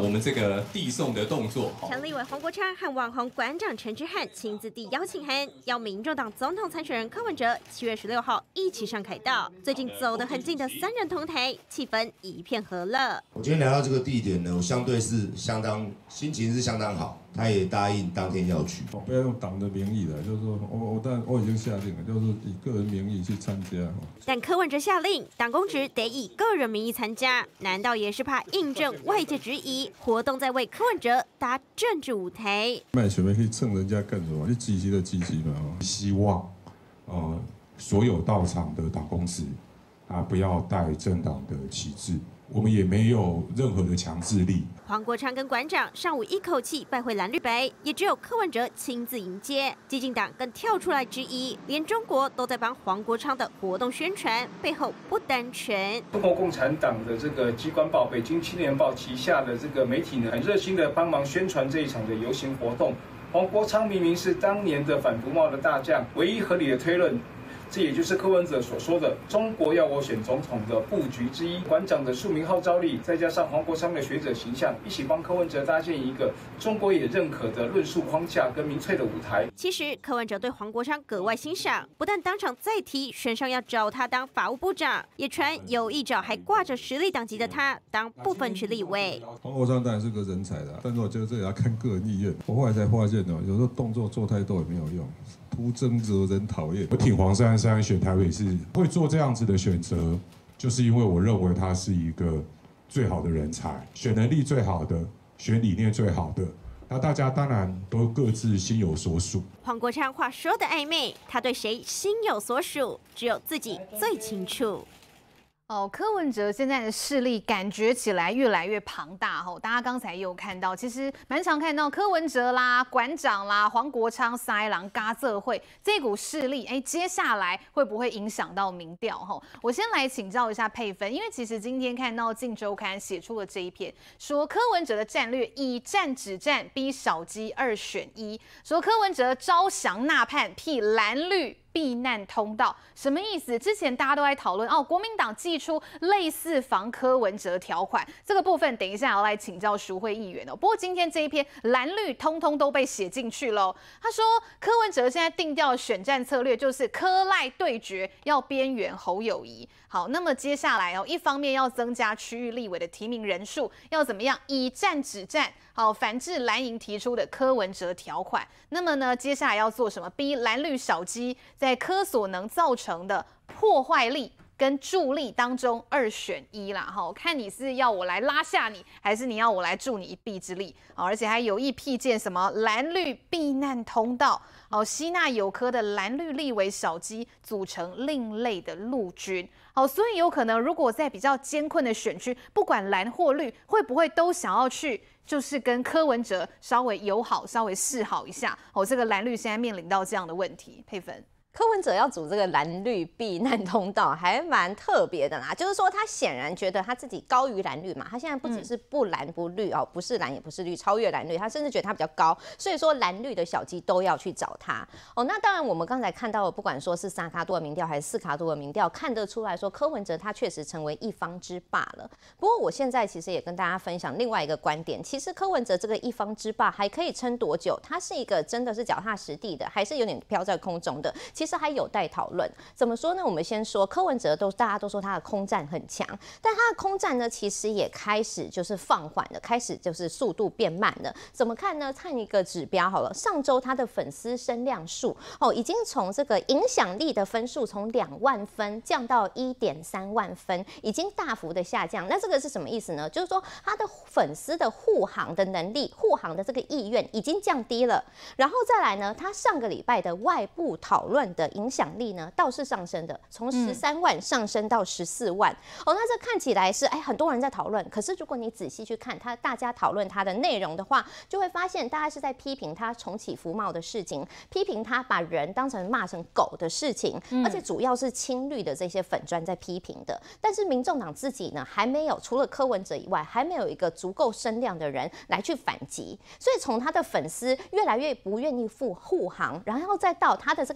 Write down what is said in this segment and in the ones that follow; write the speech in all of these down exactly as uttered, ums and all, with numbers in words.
们这个递送的动作。 前立委黄国昌和网红馆长陈之汉亲自递邀请函，邀民众党总统参选人柯文哲七月十六号一起上凯道。最近走得很近的三人同台，气氛一片和乐。 我今天来到这个地点呢，我相对是相当心情是相当好。 他也答应当天要去， 不要用党的名义来，就是说我我但我已经下令了，就是以个人名义去参加。 但柯文哲下令，党公职得以个人名义参加，难道也是怕印证外界质疑，活动在为柯文哲搭政治舞台？ 卖全面可以蹭人家干什么？你积极的积极嘛， 希望呃所有到场的党公职啊不要带政党的旗帜。 我们也没有任何的强制力。 黄国昌跟馆长上午一口气拜会蓝绿白，也只有柯文哲亲自迎接。激进党更跳出来质疑，连中国都在帮黄国昌的活动宣传，背后不单纯。 中国共产党的这个机关报《北京青年报》旗下的这个媒体呢，很热心的帮忙宣传这一场的游行活动。黄国昌明明是当年的反服贸的大将，唯一合理的推论。 这也就是柯文哲所说的“中国要我选总统”的布局之一。馆长的庶民号召力，再加上黄国昌的学者形象，一起帮柯文哲搭建一个中国也认可的论述框架跟民粹的舞台。 其实柯文哲对黄国昌格外欣赏，不但当场再提选上要找他当法务部长，也传有意找还挂着实力党籍的他当不分区立委。 黄国昌当然是个人才的，但是我觉得这也要看个人意愿。我后来才发现哦，有时候动作做太多也没有用。 徒增惹人讨厌。 我挺黄珊珊选台北市会做这样子的选择，就是因为我认为他是一个最好的人才，选能力最好的，选理念最好的。那大家当然都各自心有所属。 黄国昌话说的暧昧，他对谁心有所属，只有自己最清楚。 哦，柯文哲现在的势力感觉起来越来越庞大吼，大家刚才也有看到，其实蛮常看到柯文哲啦、馆长啦、黄国昌、三郎、嘎社会这股势力，哎，接下来会不会影响到民调吼？我先来请教一下佩芬，因为其实今天看到《镜周刊》写出了这一篇，说柯文哲的战略以战止战，逼小鸡二选一，说柯文哲招降纳叛，辟蓝绿 避难通道什么意思？之前大家都在讨论哦，国民党祭出类似防柯文哲条款，这个部分等一下要来请教淑慧议员哦。不过今天这一篇蓝绿通通都被写进去喽。他说柯文哲现在定调的选战策略就是柯赖对决，要边缘侯友宜。好，那么接下来哦，一方面要增加区域立委的提名人数，要怎么样以战止战？好，反制蓝营提出的柯文哲条款。那么呢，接下来要做什么？逼蓝绿小鸡在柯所能造成的破坏力跟助力当中二选一啦。哈，看你是要我来拉下你，还是你要我来助你一臂之力？好，而且还有意辟建什么蓝绿避难通道。 好，吸纳有科的蓝绿立委小鸡组成另类的陆军。好，所以有可能，如果在比较艰困的选区，不管蓝或绿，会不会都想要去，就是跟柯文哲稍微友好、稍微示好一下？哦，这个蓝绿现在面临到这样的问题，佩芬。 柯文哲要组这个蓝绿避难通道，还蛮特别的啦。就是说，他显然觉得他自己高于蓝绿嘛。他现在不只是不蓝不绿哦，不是蓝也不是绿，超越蓝绿。他甚至觉得他比较高，所以说蓝绿的小鸡都要去找他哦。那当然，我们刚才看到的，不管说是三卡多的民调还是四卡多的民调，看得出来说柯文哲他确实成为一方之霸了。不过，我现在其实也跟大家分享另外一个观点，其实柯文哲这个一方之霸还可以撑多久？他是一个真的是脚踏实地的，还是有点飘在空中的？其实还有待讨论。怎么说呢？我们先说柯文哲都大家都说他的空战很强，但他的空战呢，其实也开始就是放缓了，开始就是速度变慢了。怎么看呢？看一个指标好了，上周他的粉丝声量数哦，已经从这个影响力的分数从两万分降到一点三万分，已经大幅的下降。那这个是什么意思呢？就是说他的粉丝的护航的能力、护航的这个意愿已经降低了。然后再来呢，他上个礼拜的外部讨论的影响力呢，倒是上升的，从十三万上升到十四万。哦，那这看起来是哎，很多人在讨论。可是如果你仔细去看他大家讨论他的内容的话，就会发现大家是在批评他重启服贸的事情，批评他把人当成骂成狗的事情，嗯、而且主要是亲绿的这些粉专在批评的。但是民众党自己呢，还没有除了柯文哲以外，还没有一个足够声量的人来去反击。所以从他的粉丝越来越不愿意护护航，然后再到他的这个批评。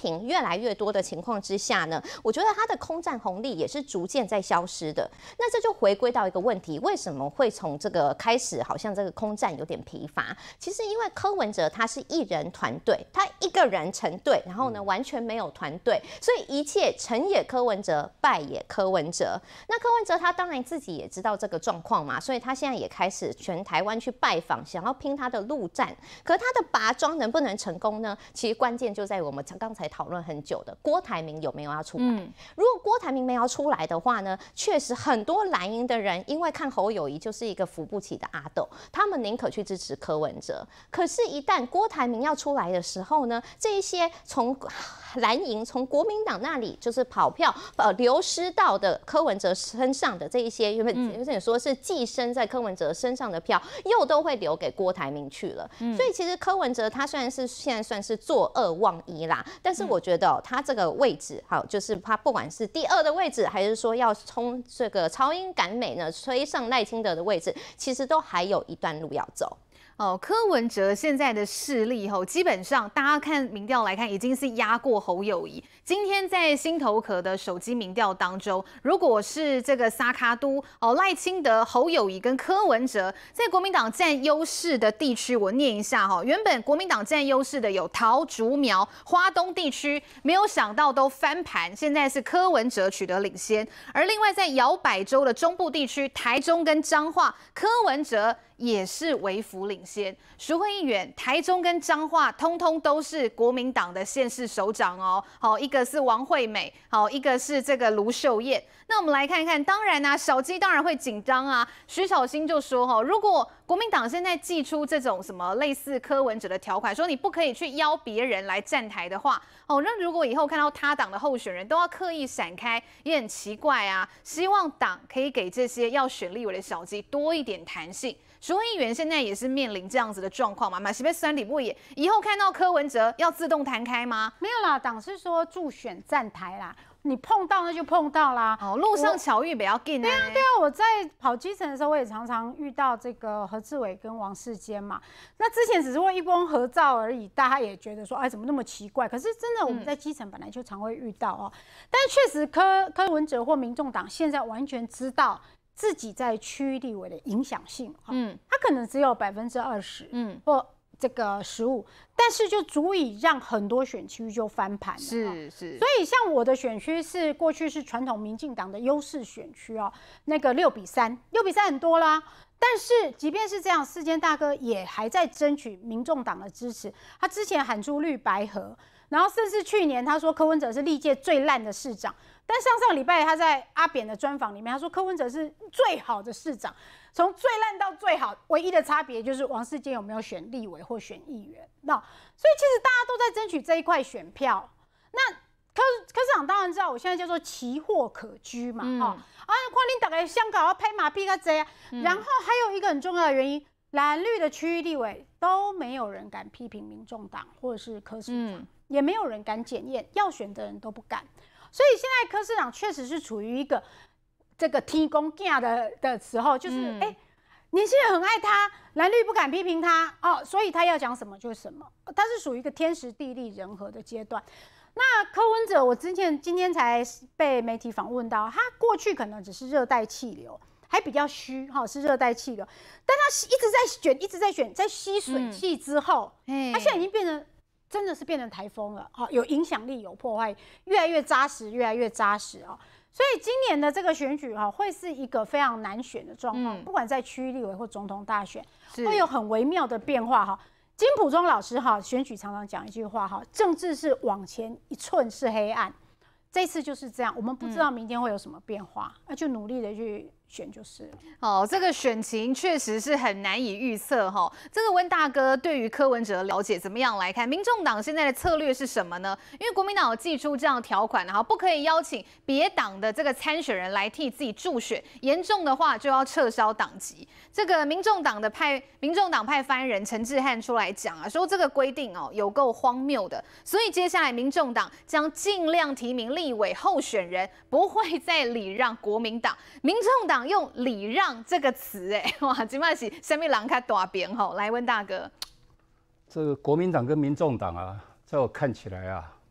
屏越来越多的情况之下呢，我觉得它的空战红利也是逐渐在消失的。那这就回归到一个问题，为什么会从这个开始好像这个空战有点疲乏？其实因为柯文哲他是一人团队，他一个人成队，然后呢完全没有团队，所以一切成也柯文哲，败也柯文哲。那柯文哲他当然自己也知道这个状况嘛，所以他现在也开始全台湾去拜访，想要拼他的陆战。可他的拔庄能不能成功呢？其实关键就在于我们刚才讨论很久的郭台铭有没有要出来。嗯、如果郭台铭没有出来的话呢，确实很多蓝营的人因为看侯友宜就是一个扶不起的阿斗，他们宁可去支持柯文哲。可是，一旦郭台铭要出来的时候呢，这一些从蓝营、从国民党那里就是跑票呃流失到的柯文哲身上的这一些，原本有点说是寄生在柯文哲身上的票，又都会留给郭台铭去了。嗯、所以其实柯文哲他虽然是现在算是坐二望一啦，但是我觉得、哦、他这个位置，好，就是他不管是第二的位置，还是说要冲这个超英赶美呢，推上赖清德的位置，其实都还有一段路要走。 哦，柯文哲现在的势力吼，基本上大家看民调来看，已经是压过侯友宜。今天在新头壳的手机民调当中，如果是这个萨卡都哦赖清德、侯友宜跟柯文哲在国民党占优势的地区，我念一下哈，原本国民党占优势的有桃竹苗、花东地区，没有想到都翻盘，现在是柯文哲取得领先。而另外在摇摆州的中部地区，台中跟彰化，柯文哲也是微幅领先。淑慧议员，台中跟彰化通通都是国民党的县市首长哦。好，一个是王惠美，好，一个是这个卢秀燕。那我们来看看，当然啊，小鸡当然会紧张啊。徐巧芯就说哈，如果国民党现在祭出这种什么类似柯文哲的条款，说你不可以去邀别人来站台的话，哦，那如果以后看到他党的候选人都要刻意闪开，也很奇怪啊。希望党可以给这些要选立委的小鸡多一点弹性。淑慧议员现在也是面临这样子的状况嘛，马西贝酸里布也以后看到柯文哲要自动弹开吗？ 没有啦，党是说助选站台啦，你碰到那就碰到啦。 哦，路上巧遇不要紧。 对啊，对啊，我在跑基层的时候，我也常常遇到这个何志伟跟王世坚嘛。那之前只是会一光合照而已，大家也觉得说，哎，怎么那么奇怪？可是真的我们在基层本来就常会遇到哦。嗯、但是确实柯柯文哲或民众党现在完全知道自己在区域立委的影响性，嗯，他可能只有百分之二十，嗯，或这个十五，但是就足以让很多选区就翻盘了。 是是， 所以像我的选区是过去是传统民进党的优势选区哦，那个六比三，六比三很多啦。但是即便是这样，世坚大哥也还在争取民众党的支持。他之前喊出绿白合，然后甚至去年他说柯文哲是历届最烂的市长。但上上个礼拜他在阿扁的专访里面，他说柯文哲是最好的市长，从最烂到最好，唯一的差别就是王世坚有没有选立委或选议员。那所以其实大家都在争取这一块选票。那柯柯市长当然知道，我现在叫做奇货可居嘛，哈、嗯、啊，看你大概香港要拍马屁个这样，然后还有一个很重要的原因，蓝绿的区域立委都没有人敢批评民众党或者是柯市长，嗯、也没有人敢检验，要选的人都不敢。所以现在柯市长确实是处于一个这个天公囝的的时候，就是哎、嗯欸，年轻人很爱他，蓝绿不敢批评他哦，所以他要讲什么就是什么，他是属于一个天时地利人和的阶段。那柯文哲，我之前今天才被媒体访问到，他过去可能只是热带气流，还比较虚哈，是热带气流，但他一直在选，一直在选，在吸水汽之后，嗯、他现在已经变成。真的是变成台风了，有影响力，有破坏，越来越扎实，越来越扎实哦。所以今年的这个选举哈，会是一个非常难选的状况，嗯、不管在区域立委或总统大选，会有很微妙的变化哈。金溥中老师哈，选举常常讲一句话哈，政治是往前一寸是黑暗，这次就是这样，我们不知道明天会有什么变化，那、嗯、就努力的去。选就是了哦，这个选情确实是很难以预测哈。这个温大哥对于柯文哲的了解怎么样来看？民众党现在的策略是什么呢？因为国民党有祭出这样的条款，然后不可以邀请别党的这个参选人来替自己助选，严重的话就要撤销党籍。这个民众党的派民众党派发言人陈志汉出来讲啊，说这个规定哦有够荒谬的，所以接下来民众党将尽量提名立委候选人，不会再礼让国民党。民众党用礼让这个词，哎，哇，今麦是什么人较大边吼？来，温大哥， 这个国民党跟民众党啊，在我看起来啊，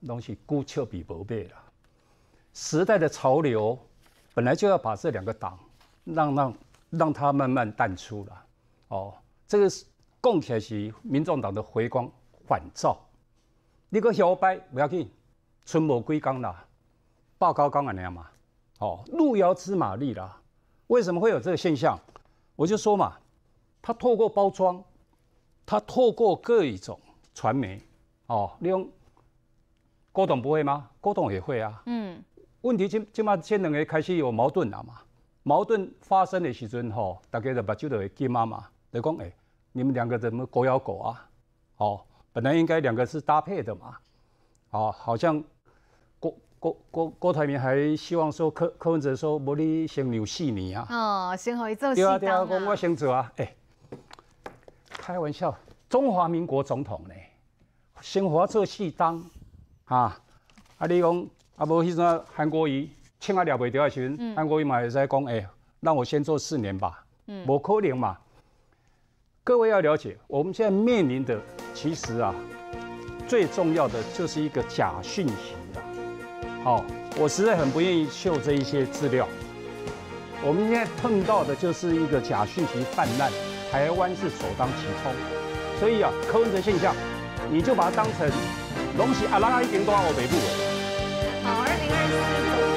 东西孤丘比伯贝了。时代的潮流本来就要把这两个党让让让它慢慢淡出了。哦，这个是讲起来是民众党的回光返照。你个摇摆不要紧，春无几天啦，报高刚安尼嘛。哦，路遥知马力啦。为什么会有这个现象？我就说嘛，他透过包装，他透过各一种传媒，哦，利用郭董不会吗？郭董也会啊。嗯。问题今今嘛，这两个开始有矛盾了嘛？矛盾发生的时阵吼，大家就把就会记妈嘛，就讲哎，你们两个怎么狗咬狗啊？哦，本来应该两个是搭配的嘛。哦，好像郭郭郭郭台铭还希望说柯柯文哲说，无你先留四年啊。 哦，先互伊做对啊四当啊。 对啊，讲我先做啊，哎、欸，开玩笑，中华民国总统呢，先互我做四当啊，啊你讲。啊，无迄阵韩国瑜请啊了袂掉的时阵，韩国瑜嘛会使讲，哎、欸，让我先做四年吧，嗯，无可能嘛。各位要了解，我们现在面临的其实啊，最重要的就是一个假讯息啦。好、哦，我实在很不愿意秀这一些资料。我们现在碰到的就是一个假讯息泛滥，台湾是首当其冲。所以啊，柯文哲现象，你就把它当成拢是阿拉一点多欧北部。 好，二零二四。